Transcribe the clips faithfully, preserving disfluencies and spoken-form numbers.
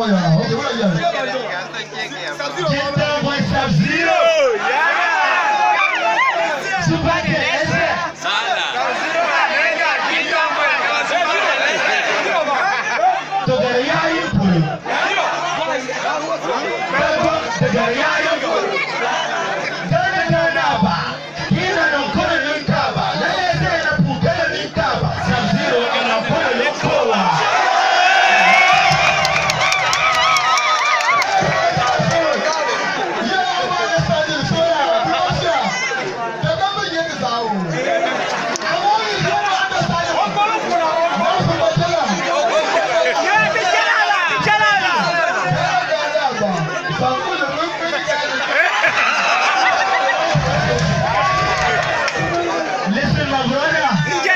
ya. Okay, what are you? Gentle boy Sub-Zero. Super Cat, Together, yeah, you put it. Together, yeah, you put it. Gana gana ba. Ina non kono ninkaba. Lele se na pukele ninkaba. Sub-Zero ina kono ninkola. Listen, my brother.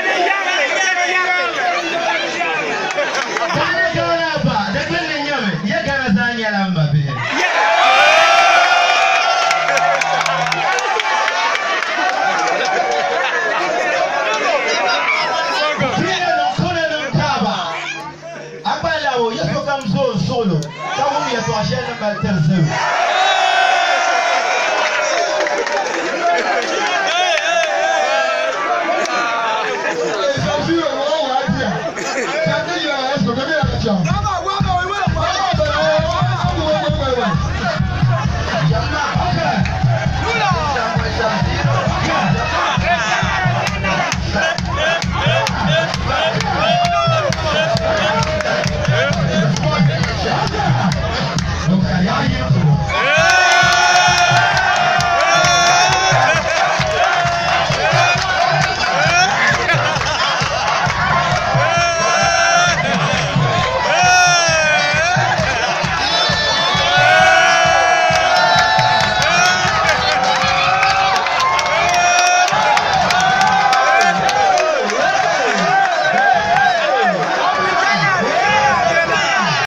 Gana gana ba. Da kullun yau ya gana zani alamba be. Abalawo yeso kam zo solo. Kamu ya to ashena ba terzo.